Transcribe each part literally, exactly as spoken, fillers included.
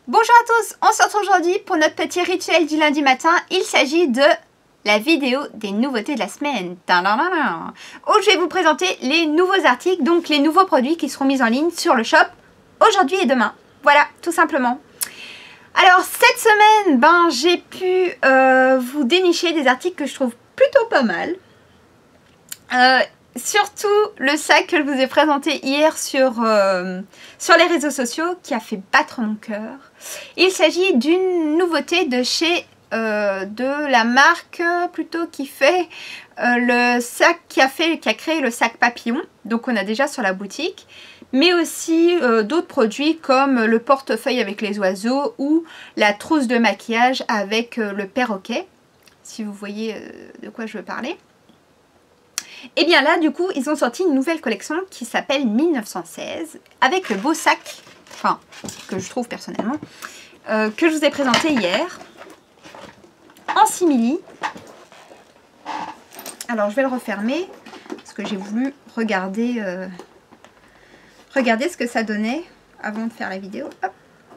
Bonjour à tous, on se retrouve aujourd'hui pour notre petit rituel du lundi matin. Il s'agit de la vidéo des nouveautés de la semaine. Où je vais vous présenter les nouveaux articles, donc les nouveaux produits qui seront mis en ligne sur le shop aujourd'hui et demain. Voilà, tout simplement. Alors cette semaine, ben, j'ai pu euh, vous dénicher des articles que je trouve plutôt pas mal. Euh, Surtout le sac que je vous ai présenté hier sur, euh, sur les réseaux sociaux qui a fait battre mon cœur. Il s'agit d'une nouveauté de chez euh, de la marque plutôt qui fait euh, le sac qui a fait qui a créé le sac papillon. Donc on a déjà sur la boutique, mais aussi euh, d'autres produits comme le portefeuille avec les oiseaux ou la trousse de maquillage avec euh, le perroquet. Si vous voyez euh, de quoi je veux parler. Et bien là, du coup, ils ont sorti une nouvelle collection qui s'appelle mille neuf cent seize, avec le beau sac, enfin, que je trouve personnellement, euh, que je vous ai présenté hier, en simili. Alors, je vais le refermer, parce que j'ai voulu regarder, euh, regarder ce que ça donnait avant de faire la vidéo. Hop.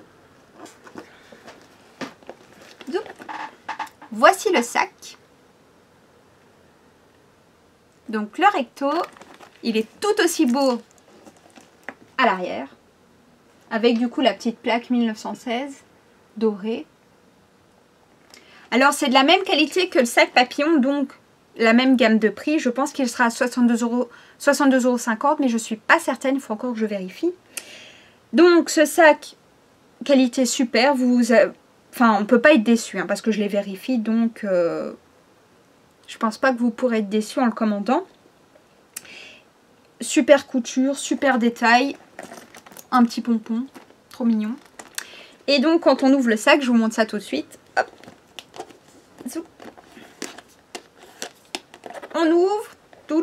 Donc, voici le sac. Donc le recto, il est tout aussi beau à l'arrière, avec du coup la petite plaque mille neuf cent seize dorée. Alors c'est de la même qualité que le sac papillon, donc la même gamme de prix. Je pense qu'il sera à soixante-deux euros cinquante, mais je ne suis pas certaine, il faut encore que je vérifie. Donc ce sac, qualité super, vous, enfin on ne peut pas être déçu, hein, parce que je les vérifie, donc... Euh, je pense pas que vous pourrez être déçus en le commandant. Super couture, super détail. Un petit pompon, trop mignon. Et donc quand on ouvre le sac, je vous montre ça tout de suite. Hop. Zoup. On ouvre.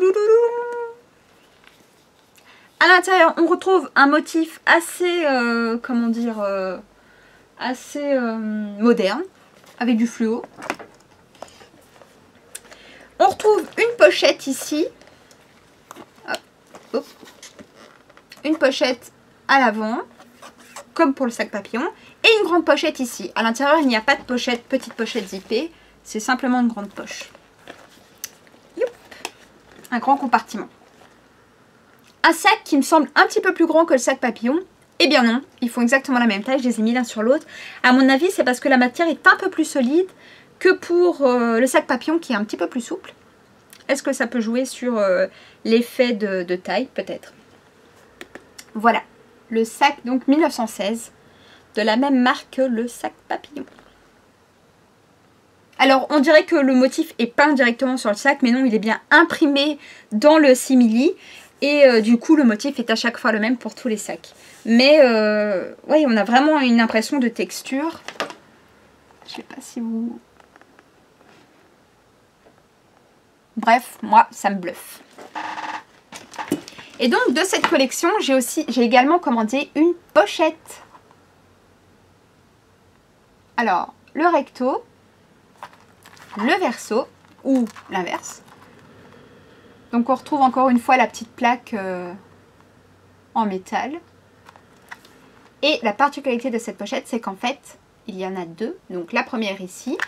À l'intérieur, on retrouve un motif assez, euh, comment dire, euh, assez euh, moderne, avec du fluo. On retrouve une pochette ici, hop, hop. Une pochette à l'avant, comme pour le sac papillon, et une grande pochette ici. À l'intérieur, il n'y a pas de pochette, petite pochette zippée, c'est simplement une grande poche. Youp. Un grand compartiment. Un sac qui me semble un petit peu plus grand que le sac papillon. Eh bien non, ils font exactement la même taille, je les ai mis l'un sur l'autre. À mon avis, c'est parce que la matière est un peu plus solide que pour euh, le sac papillon qui est un petit peu plus souple. Est-ce que ça peut jouer sur euh, l'effet de, de taille? Peut-être. Voilà, le sac donc mille neuf cent seize, de la même marque que le sac papillon. Alors on dirait que le motif est peint directement sur le sac, mais non, il est bien imprimé dans le simili. Et euh, du coup le motif est à chaque fois le même pour tous les sacs. Mais euh, oui, on a vraiment une impression de texture. Je sais pas si vous... Bref, moi, ça me bluffe. Et donc, de cette collection, j'ai aussi, j'ai également commandé une pochette. Alors, le recto, le verso, ou l'inverse. Donc, on retrouve encore une fois la petite plaque euh, en métal. Et la particularité de cette pochette, c'est qu'en fait, il y en a deux. Donc, la première ici,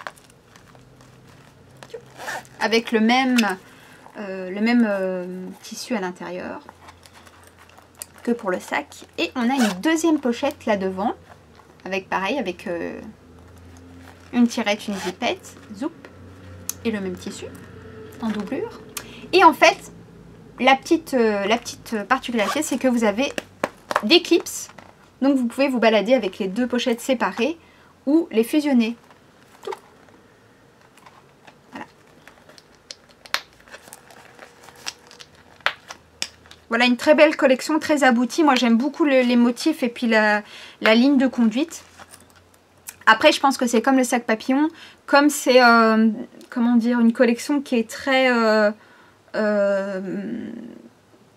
avec le même, euh, le même euh, tissu à l'intérieur que pour le sac. Et on a une deuxième pochette là devant, avec pareil, avec euh, une tirette, une zippette, zoup, et le même tissu en doublure. Et en fait, la petite, euh, la petite particularité, c'est que vous avez des clips, donc vous pouvez vous balader avec les deux pochettes séparées ou les fusionner. Voilà une très belle collection, très aboutie. Moi j'aime beaucoup le, les motifs et puis la, la ligne de conduite. Après je pense que c'est comme le sac papillon, comme c'est euh, comment dire, une collection qui est très... Euh, euh,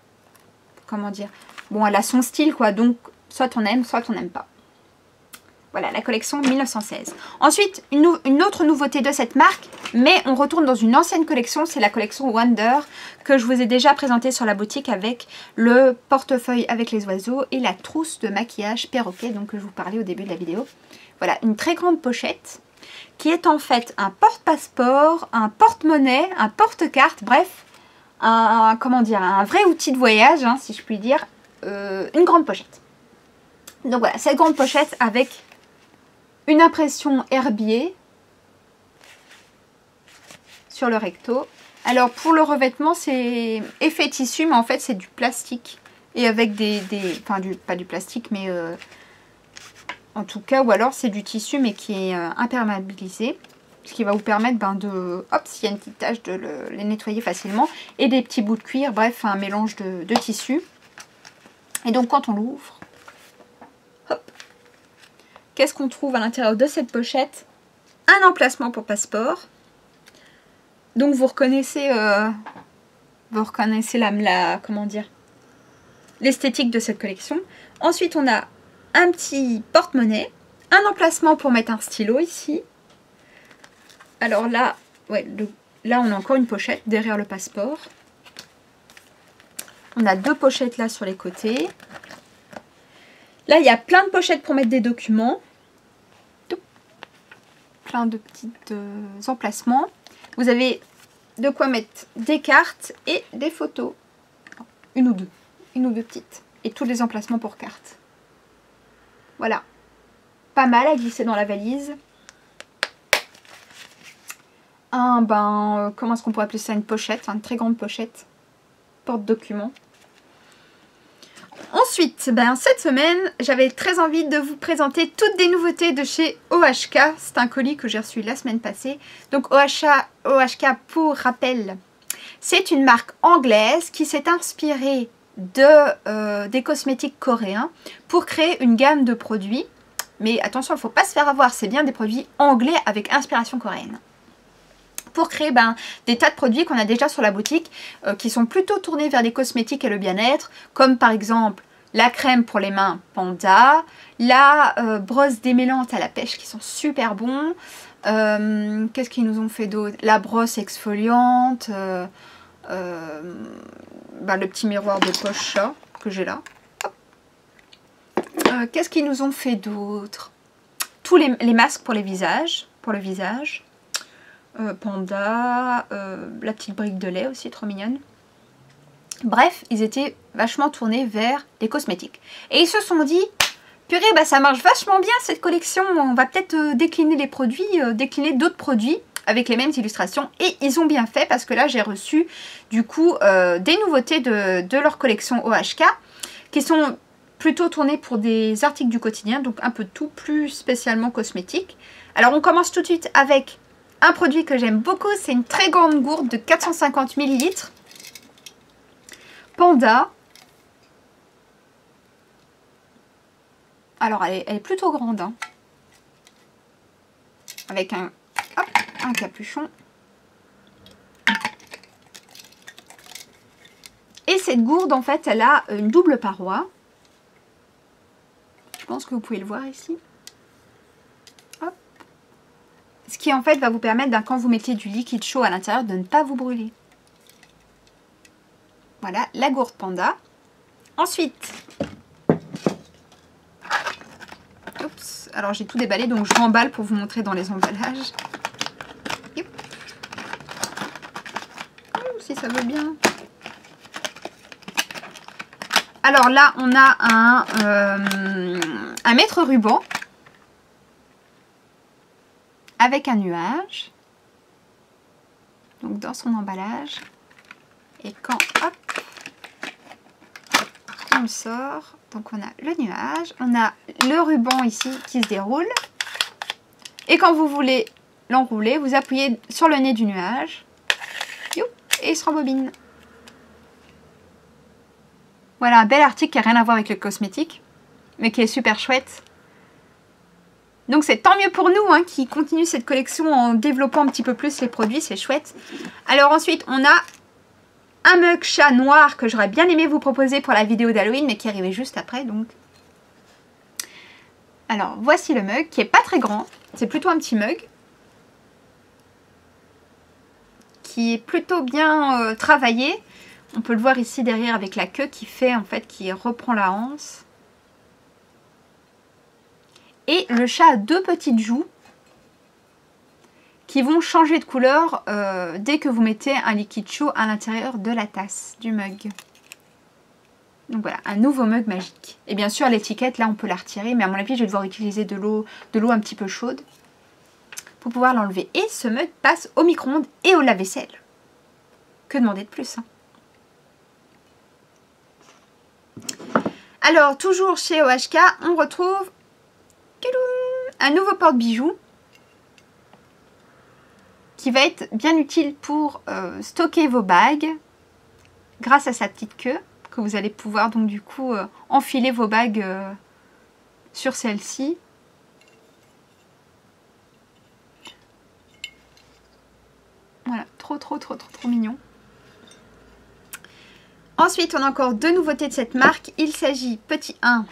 comment dire, bon elle a son style quoi, donc soit on aime, soit on n'aime pas. Voilà, la collection mille neuf cent seize. Ensuite, une, une autre nouveauté de cette marque, mais on retourne dans une ancienne collection, c'est la collection Wonder, que je vous ai déjà présentée sur la boutique avec le portefeuille avec les oiseaux et la trousse de maquillage perroquet, donc que je vous parlais au début de la vidéo. Voilà, une très grande pochette, qui est en fait un porte-passeport, un porte-monnaie, un porte-carte, bref, un, comment dire, un vrai outil de voyage, hein, si je puis dire, euh, une grande pochette. Donc voilà, cette grande pochette avec une impression herbier sur le recto. Alors pour le revêtement, c'est effet tissu, mais en fait c'est du plastique. Et avec des... des enfin, du, pas du plastique, mais euh, en tout cas, ou alors c'est du tissu, mais qui est euh, imperméabilisé. Ce qui va vous permettre ben, de... Hop, s'il y a une petite tache, de le, les nettoyer facilement. Et des petits bouts de cuir, bref, un mélange de, de tissu. Et donc quand on l'ouvre, hop, qu'est-ce qu'on trouve à l'intérieur de cette pochette? Un emplacement pour passeport. Donc vous reconnaissez, euh, vous reconnaissez la, la comment dire, l'esthétique de cette collection. Ensuite, on a un petit porte-monnaie, un emplacement pour mettre un stylo ici. Alors là, ouais, le, là on a encore une pochette derrière le passeport. On a deux pochettes là sur les côtés. Là, il y a plein de pochettes pour mettre des documents. Plein de petits euh, emplacements. Vous avez de quoi mettre des cartes et des photos. Une ou deux. Une ou deux petites. Et tous les emplacements pour cartes. Voilà. Pas mal à glisser dans la valise. Un, ben, euh, comment est-ce qu'on pourrait appeler ça? Une pochette. Une très grande pochette. Porte-documents. Ensuite, ben, cette semaine, j'avais très envie de vous présenter toutes des nouveautés de chez O H K. C'est un colis que j'ai reçu la semaine passée. Donc O H K, O H K pour rappel, c'est une marque anglaise qui s'est inspirée de, euh, des cosmétiques coréens pour créer une gamme de produits. Mais attention, il ne faut pas se faire avoir, c'est bien des produits anglais avec inspiration coréenne. Pour créer ben, des tas de produits qu'on a déjà sur la boutique euh, qui sont plutôt tournés vers les cosmétiques et le bien-être, comme par exemple la crème pour les mains Panda, la euh, brosse démêlante à la pêche qui sont super bons, euh, qu'est-ce qu'ils nous ont fait d'autre? La brosse exfoliante, euh, euh, ben, le petit miroir de poche là, que j'ai là. Euh, qu'est-ce qu'ils nous ont fait d'autre? Tous les, les masques pour les visages, pour le visage. Euh, Panda, euh, la petite brique de lait aussi, trop mignonne. Bref, ils étaient vachement tournés vers les cosmétiques. Et ils se sont dit, purée, bah, ça marche vachement bien cette collection, on va peut-être euh, décliner les produits, euh, décliner d'autres produits avec les mêmes illustrations. Et ils ont bien fait parce que là, j'ai reçu du coup euh, des nouveautés de, de leur collection O H K qui sont plutôt tournées pour des articles du quotidien, donc un peu tout, plus spécialement cosmétique. Alors on commence tout de suite avec un produit que j'aime beaucoup, c'est une très grande gourde de quatre cent cinquante millilitres. Panda. Alors, elle est, elle est plutôt grande. Hein. Avec un, hop, un capuchon. Et cette gourde, en fait, elle a une double paroi. Je pense que vous pouvez le voir ici. Hop. Ce qui, en fait, va vous permettre, quand vous mettez du liquide chaud à l'intérieur, de ne pas vous brûler. Voilà, la gourde Panda. Ensuite, oups, alors j'ai tout déballé, donc je remballe pour vous montrer dans les emballages. Yep. Oh, si ça veut bien. Alors là, on a un, euh, un mètre ruban avec un nuage. Donc dans son emballage. Et quand, hop, on le sort, donc on a le nuage, on a le ruban ici qui se déroule. Et quand vous voulez l'enrouler, vous appuyez sur le nez du nuage. Youp, et il se rembobine. Voilà un bel article qui n'a rien à voir avec le cosmétique, mais qui est super chouette. Donc c'est tant mieux pour nous hein, qui continuent cette collection en développant un petit peu plus les produits, c'est chouette. Alors ensuite on a un mug chat noir que j'aurais bien aimé vous proposer pour la vidéo d'Halloween, mais qui arrivait juste après. Donc Alors, voici le mug qui est pas très grand. C'est plutôt un petit mug. Qui est plutôt bien euh, travaillé. On peut le voir ici derrière avec la queue qui fait en fait, qui reprend la anse. Et le chat a deux petites joues qui vont changer de couleur euh, dès que vous mettez un liquide chaud à l'intérieur de la tasse du mug. Donc voilà, un nouveau mug magique. Et bien sûr, l'étiquette, là, on peut la retirer, mais à mon avis, je vais devoir utiliser de l'eau de l'eau un petit peu chaude pour pouvoir l'enlever. Et ce mug passe au micro-ondes et au lave-vaisselle. Que demander de plus, hein? Alors, toujours chez O H K, on retrouve un nouveau porte-bijoux qui va être bien utile pour euh, stocker vos bagues grâce à sa petite queue que vous allez pouvoir donc du coup euh, enfiler vos bagues euh, sur celle-ci. Voilà, trop trop trop trop trop mignon. Ensuite, on a encore deux nouveautés de cette marque. Il s'agit, petit un.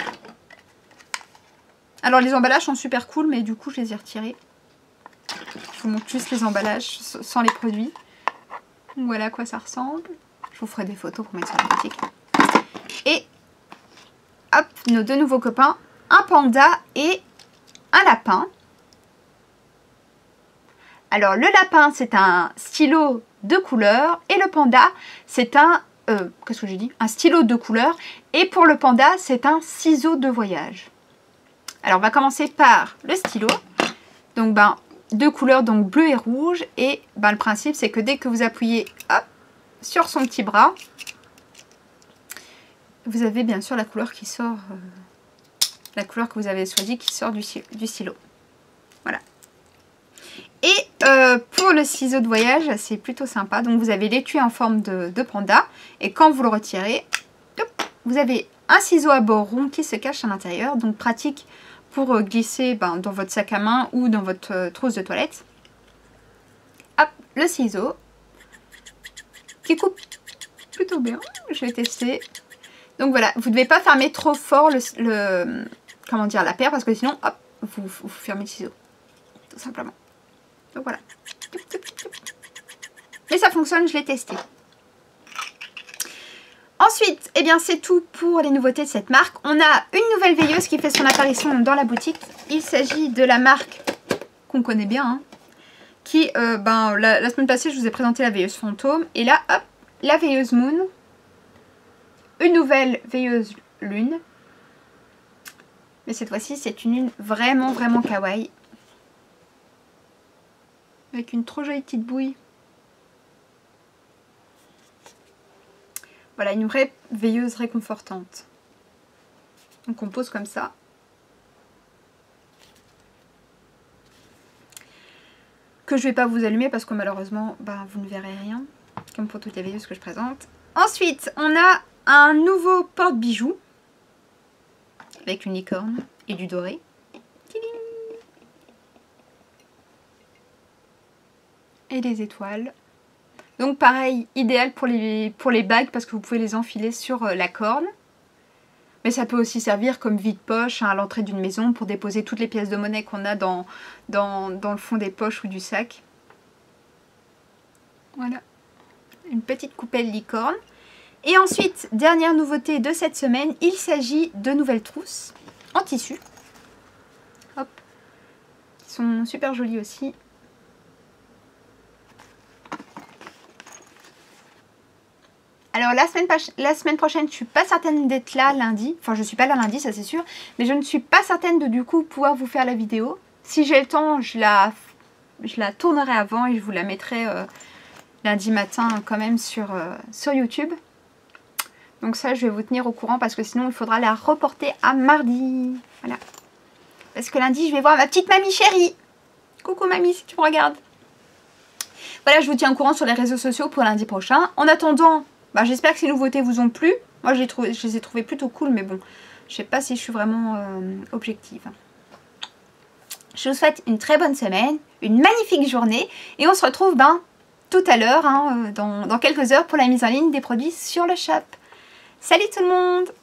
Alors, les emballages sont super cool, mais du coup, je les ai retirés. Je vous montre juste les emballages sans les produits. Donc, voilà à quoi ça ressemble. Je vous ferai des photos pour mettre sur la boutique. Et, hop, nos deux nouveaux copains. Un panda et un lapin. Alors, le lapin, c'est un stylo de couleur. Et le panda, c'est un... Euh, qu'est-ce que j'ai dit? Un stylo de couleur. Et pour le panda, c'est un ciseau de voyage. Alors, on va commencer par le stylo. Donc, ben, deux couleurs, donc bleu et rouge. Et ben, le principe, c'est que dès que vous appuyez hop, sur son petit bras, vous avez bien sûr la couleur qui sort, euh, la couleur que vous avez choisie qui sort du, du stylo. Voilà. Et euh, pour le ciseau de voyage, c'est plutôt sympa. Donc, vous avez l'étui en forme de, de panda. Et quand vous le retirez, hop, vous avez un ciseau à bord rond qui se cache à l'intérieur. Donc, pratique pour euh, glisser ben, dans votre sac à main ou dans votre euh, trousse de toilette. Hop, le ciseau qui coupe plutôt bien. Je vais tester. Donc, voilà, vous ne devez pas fermer trop fort le, le, comment dire, la paire parce que sinon, hop, vous, vous fermez le ciseau. Tout simplement. Donc voilà. Mais ça fonctionne, je l'ai testé. Ensuite, eh bien c'est tout pour les nouveautés de cette marque. On a une nouvelle veilleuse qui fait son apparition dans la boutique. Il s'agit de la marque qu'on connaît bien. Hein, qui, euh, ben, la, la semaine passée, je vous ai présenté la veilleuse fantôme. Et là, hop, la veilleuse Moon. Une nouvelle veilleuse lune. Mais cette fois-ci, c'est une lune vraiment, vraiment kawaii. Avec une trop jolie petite bouille. Voilà, une vraie veilleuse réconfortante. Donc on pose comme ça. Que je ne vais pas vous allumer parce que malheureusement, bah, vous ne verrez rien. Comme pour toutes les veilleuses que je présente. Ensuite, on a un nouveau porte-bijoux. Avec une licorne et du doré. Et les étoiles. Donc pareil, idéal pour les, pour les bagues parce que vous pouvez les enfiler sur la corne. Mais ça peut aussi servir comme vide-poche hein, à l'entrée d'une maison pour déposer toutes les pièces de monnaie qu'on a dans, dans, dans le fond des poches ou du sac. Voilà. Une petite coupelle licorne. Et ensuite, dernière nouveauté de cette semaine, il s'agit de nouvelles trousses en tissu. Hop. Qui sont super jolies aussi. Alors la semaine, la semaine prochaine, je ne suis pas certaine d'être là lundi. Enfin, je ne suis pas là lundi, ça c'est sûr. Mais je ne suis pas certaine de du coup pouvoir vous faire la vidéo. Si j'ai le temps, je la, je la tournerai avant et je vous la mettrai euh, lundi matin quand même sur, euh, sur YouTube. Donc ça, je vais vous tenir au courant parce que sinon, il faudra la reporter à mardi. Voilà. Parce que lundi, je vais voir ma petite mamie chérie. Coucou mamie, si tu me regardes. Voilà, je vous tiens au courant sur les réseaux sociaux pour lundi prochain. En attendant... Bah, j'espère que ces nouveautés vous ont plu. Moi, je les, trouvé, je les ai trouvées plutôt cool, mais bon, je sais pas si je suis vraiment euh, objective. Je vous souhaite une très bonne semaine, une magnifique journée, et on se retrouve ben, tout à l'heure, hein, dans, dans quelques heures, pour la mise en ligne des produits sur le shop. Salut tout le monde!